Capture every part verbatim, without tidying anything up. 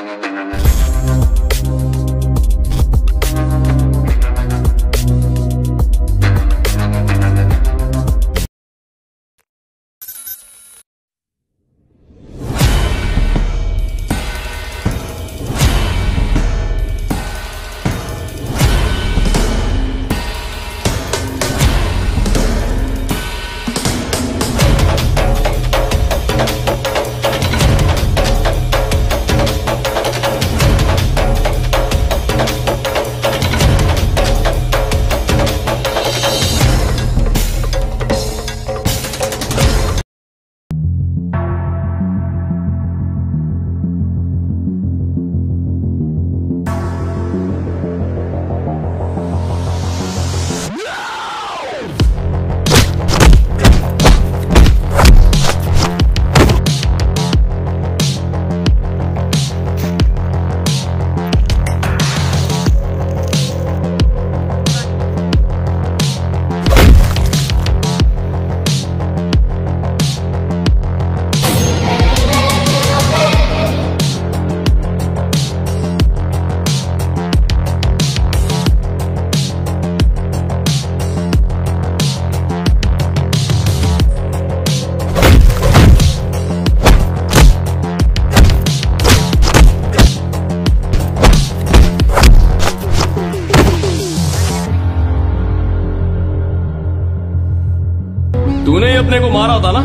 तूने ही अपने को मारा था ना?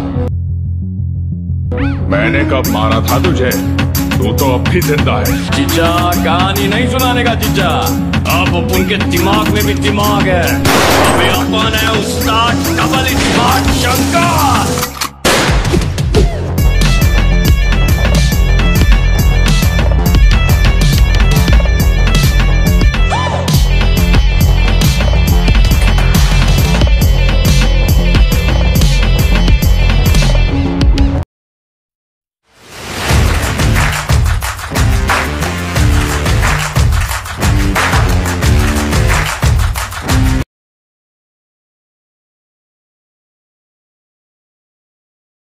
मैंने कब मारा था तुझे? तू तो अब भी जिंदा है। जीजा कहानी नहीं सुनाने का जीजा, अब उनके दिमाग में भी दिमाग है। अबे अपन है उस्ताद डबल स्मार्ट